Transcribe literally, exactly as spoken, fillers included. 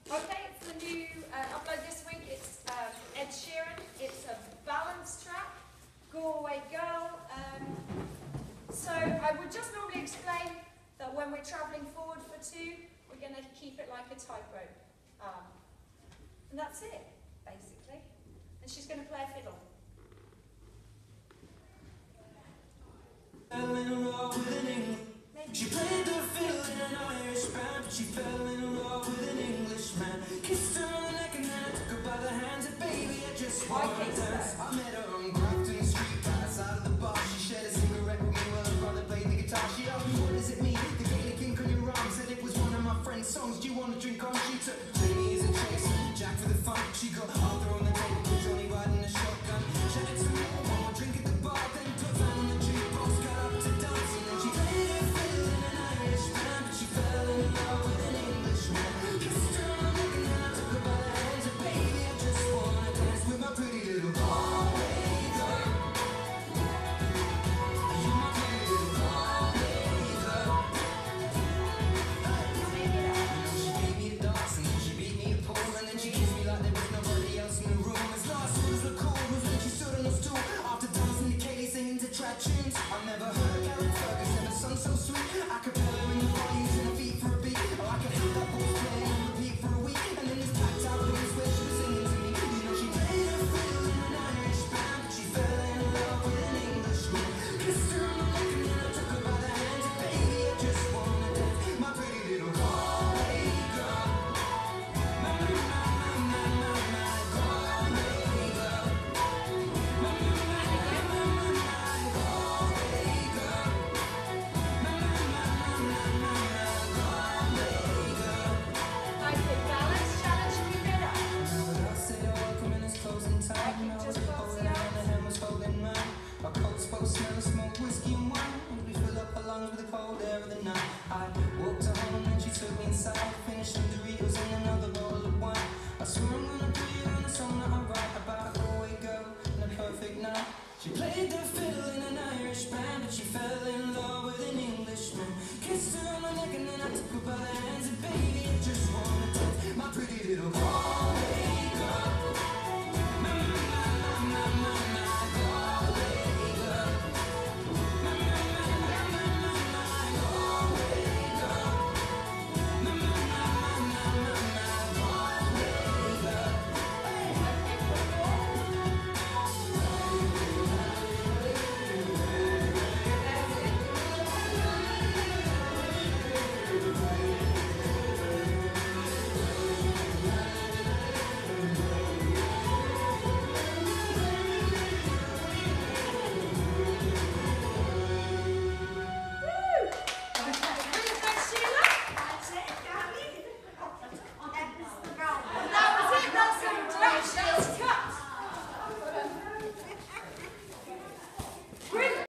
Okay, it's the new uh, upload this week. It's um, Ed Sheeran. It's a balance track. Go Away Girl. Um, so I would just normally explain that when we're travelling forward for two, we're going to keep it like a tightrope. Um, and that's it, basically. And she's going to play a fiddle. She played the fiddle in an Irish band, but she fell in love with an Englishman. Kissed her on the neck and then I took her by the hands, and baby, I just wanna dance. I met her on Grafton Street, outside of the bar. She shared a cigarette with me while her brother played the guitar. She asked me, what does it mean? The Gaelic ink on your arm said it was one of my friend's songs. Do you want to drink on? She took Jamie as a chaser, Jack for the fun. She got Arthur on the table with Johnny riding a shotgun. Chatted some more, one more drink at the bar, then put Van on the jukebox, got up to dancing, and she played her fiddle in an Irish band, but she fell in love with an Englishman. Kissed her on the neck and then I took her by the hands, and baby, I just wanna dance with my pretty little Galway girl. You're my pretty little Galway girl. She gave me a dance and then she beat me a pole, and then she kissed me like there was nobody else in the room. As last words were cool was when she stood on the stool after dancing to Katie singing to trad tunes. I've never heard of Carol Fergus, never sung so sweet. I could tell her in the body using her feet for a beat. Or I could have that voice playing on repeat for a week. And in this packed out place where she was singing to me, you know she played her fiddle in an Irish band, but she fell in love with an Englishman. Kissed her on the neck and then I took her by the hands, and baby, I just wanna dance. My pretty little Galway girl. My, my, my, my, my, my Galway girl. My, my, my, my, my, my, my Galway girl. My, my, my, my, my, my, my Galway girl. Like the balance challenge, we did it. I said I welcome in it's closing time. Okay, I was just close holding it her out. and the hand was holding mine. Our coats both smell of smoke, whiskey and wine. We fill up our lungs with the cold air of the night. I walked her home and then she took me inside. Finished some Doritos and another bottle of wine. I swear I'm gonna put you on the song that I write about a Galway girl and a perfect night. She played the fiddle in an Irish band, but she fell in love with an Englishman. Kissed her on the neck and then I took her by the hands, and baby, it